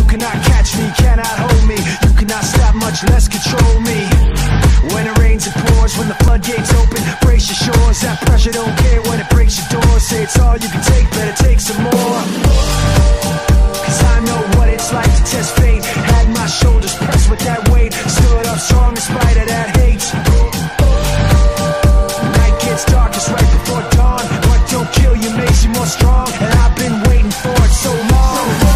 cannot catch me, cannot hold me. You cannot stop, much less control me. When it rains it pours, when the floodgates open, brace your shores. That pressure don't care when it breaks your doors. Say it's all you can take, better take some more. Cause I know what it's like to test fate. Had my shoulders pressed with that weight, stood up strong in spite of that hate. Night gets darkest right before dawn. What don't kill you makes you more strong. And I've been waiting for it so long.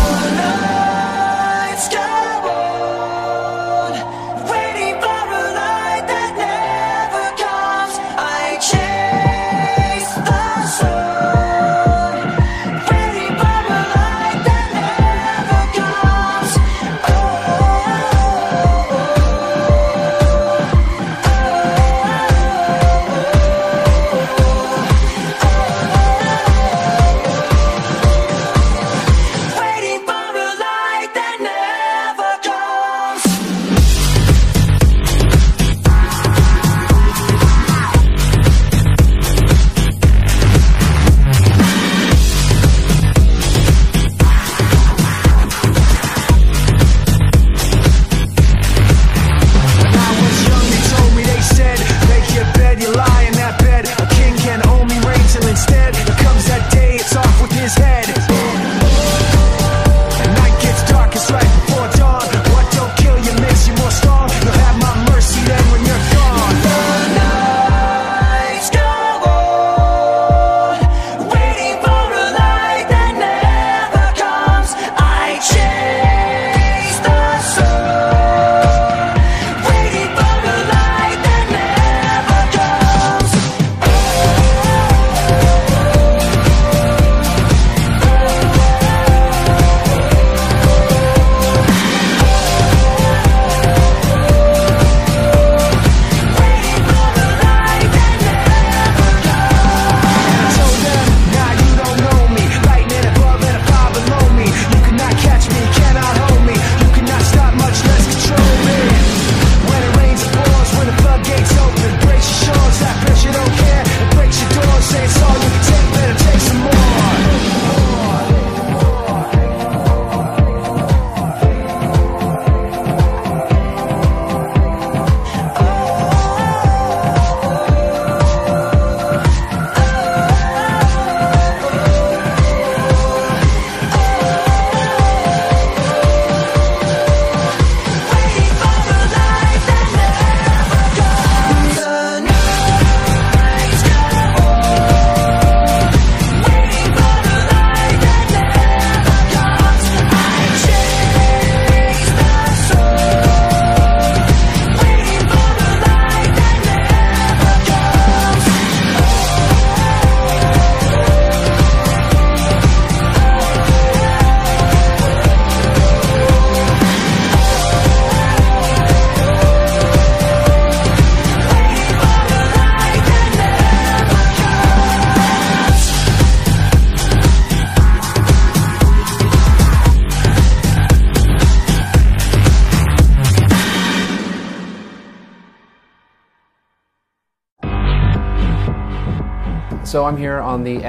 So I'm here on the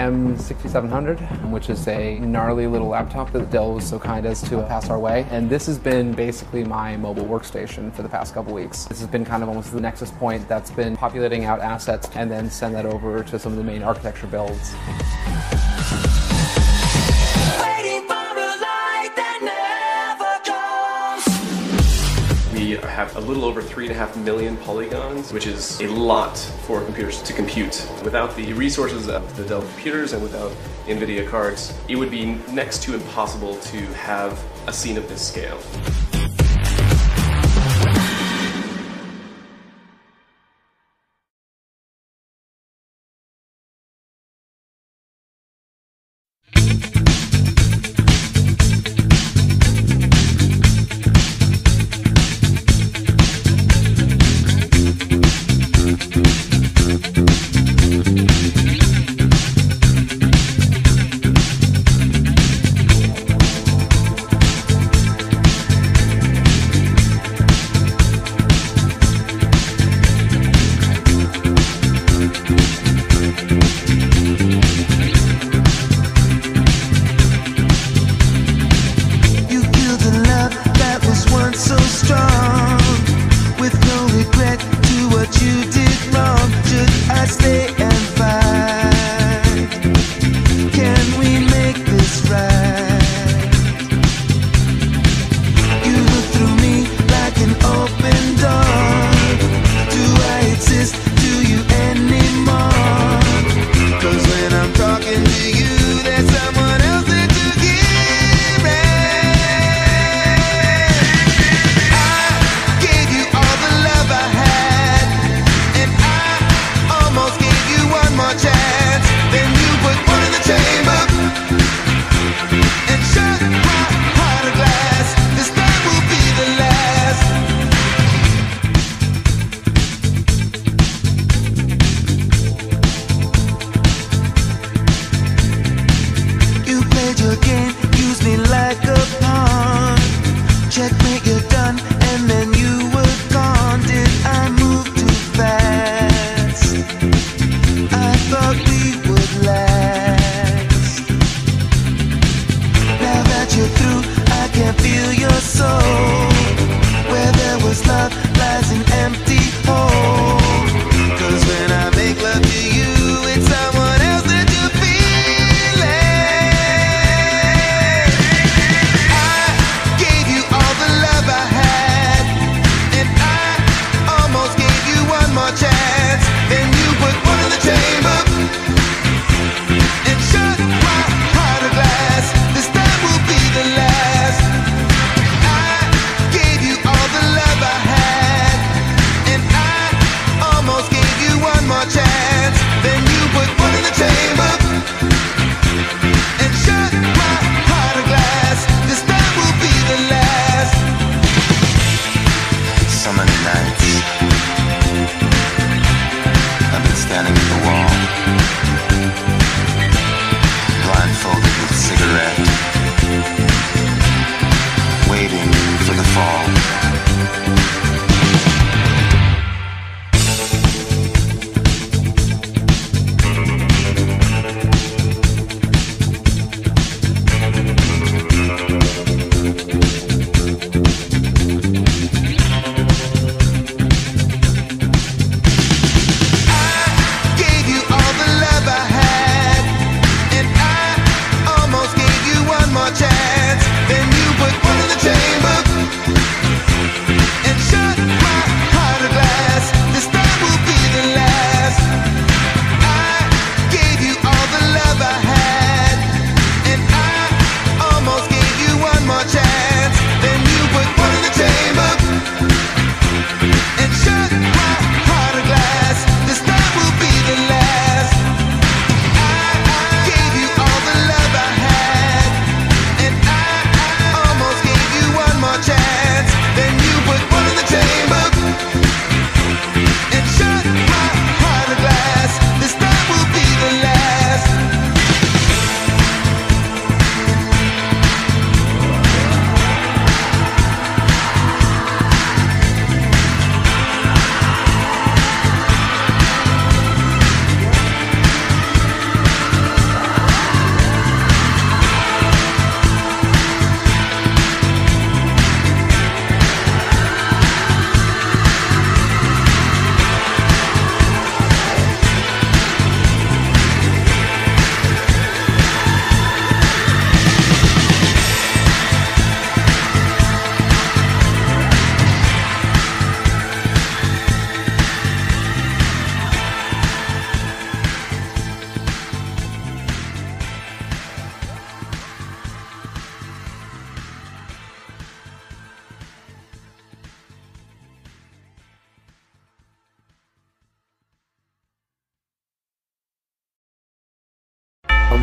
M6700, which is a gnarly little laptop that Dell was so kind as to pass our way. And this has been basically my mobile workstation for the past couple weeks. This has been kind of almost the nexus point that's been populating out assets and then send that over to some of the main architecture builds. We have a little over 3.5 million polygons, which is a lot for computers to compute. Without the resources of the Dell computers and without NVIDIA cards, it would be next to impossible to have a scene of this scale.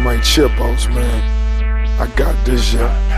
Mike Chipos, man. I got this, yeah.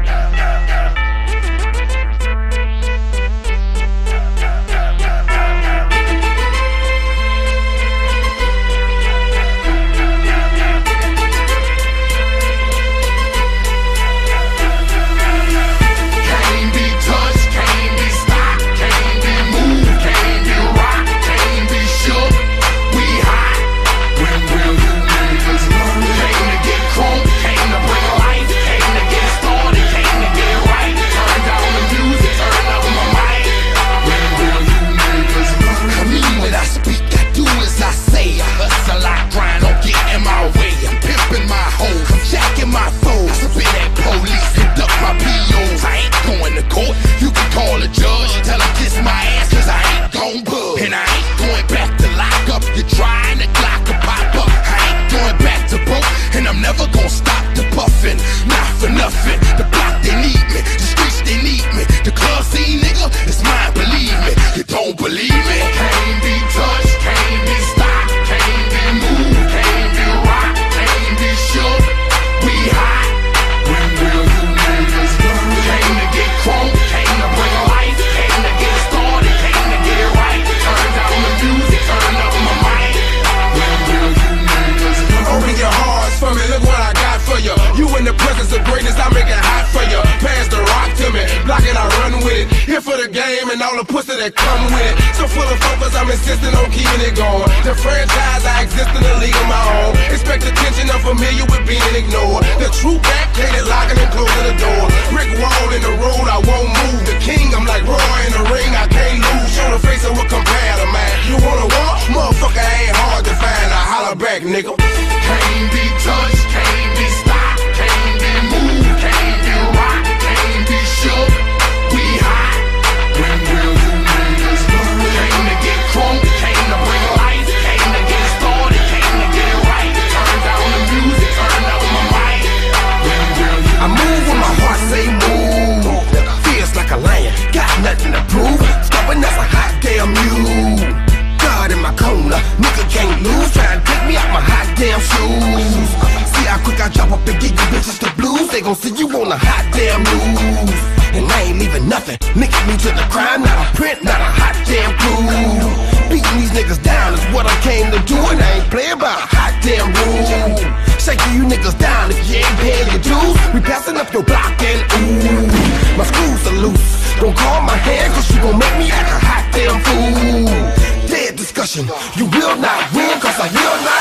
And all the pussy that come with it. So full of focus, I'm insisting on keeping it going. The franchise, I exist in a league of my own. Expect attention, I'm familiar with being ignored. The true backdated, locking and closing the door. Brick wall in the road, I won't move. The king, I'm like Roy in the ring, I can't lose. Show the face of what compare to man. You wanna war? Motherfucker ain't hard to find. I holler back, nigga. Can't be touched, can't be stopped, can't be moved, can't be rocked, can't be shook. We hot. When will you niggas learn? Came to get crunk, came to bring life, came to get started, came to get it right. Turn down the music, turn up my mic. When will you I move when my heart say move. Feels like a lion, got nothing to prove. Stubborn as a hot damn mule. God in my corner, nigga can't lose. Try to take me out my hot damn shoes. See how quick I drop up and give you bitches the blues. They gon' see you on the hot damn news. And I ain't leaving nothing. Linking me to the crime, not a print, not a hot damn clue. Beating these niggas down is what I came to do, and I ain't playing by a hot damn rule. Shaking you niggas down if you ain't paying your dues. We passing up your block and ooh, my screws are loose. Don't call my hand, cause you gon' make me act a hot damn fool. Dead discussion, you will not win, cause I will not